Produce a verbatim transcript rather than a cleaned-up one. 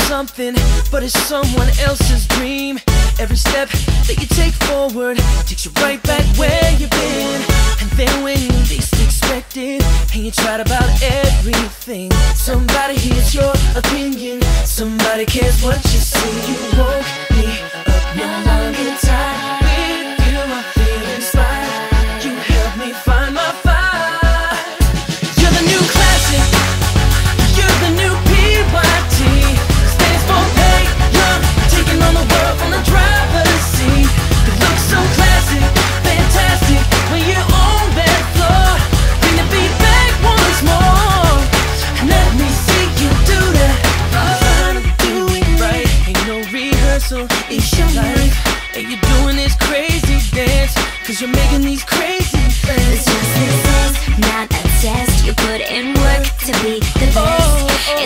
something, but it's someone else's dream. Every step that you take forward takes you right back where you've been. And then when you least expect it, and you tried about everything, somebody hears your opinion, somebody cares what you see. You woke me up, no longer tired. With you I feel inspired. You helped me find my fire. You're the new classic. You're the new P Y T. Stands for pay young, taking on the world from the driver's seat. You look so classic, fantastic when you're on that floor. Bring the beat back once more. Let me see you do that. Trying to do it right, ain't no rehearsal, it's your life. And you're doing this crazy dance, cause you're making these crazy friends. It's just success, not a test. You put in work to be the best.